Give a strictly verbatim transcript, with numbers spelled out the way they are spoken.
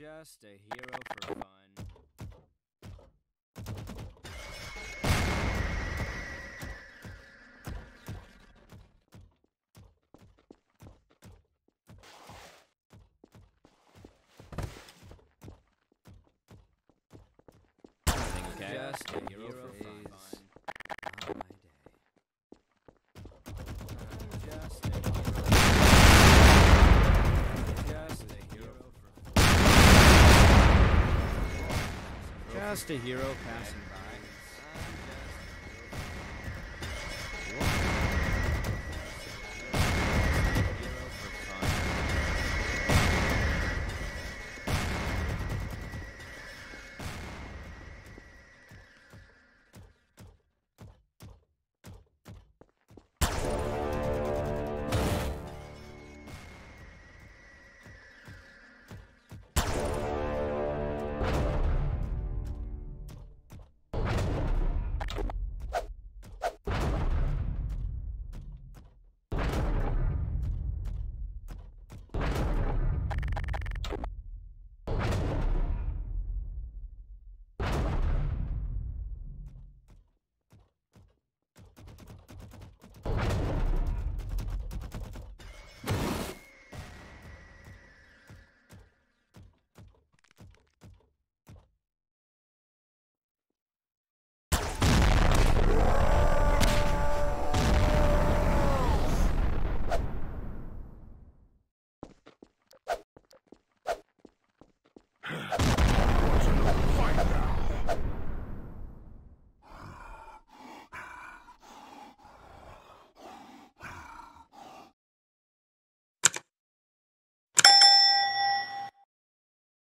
just a hero for fun. Okay. Just a hero for fun. On my day. Just a hero. Just a hero for fun. Just a hero passing by.